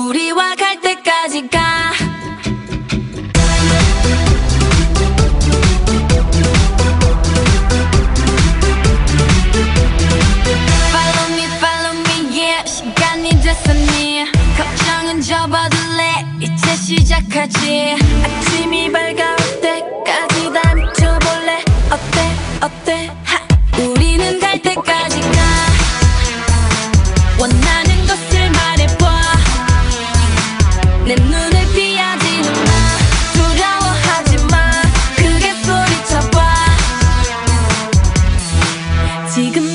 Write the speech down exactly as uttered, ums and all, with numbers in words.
우리와 갈 때까지 가. Follow me, follow me, yeah. 시간이 됐으니 걱정은 접어둘래. 이제 시작하지. 아침이 밝아올 때까지 다 미쳐볼래. 어때, 어때, 하. 우리는 갈 때까지 가. 원하는 것을 말해봐. 내 눈을 피하지는 마. 두려워하지 마. 크게 소리쳐봐. 지금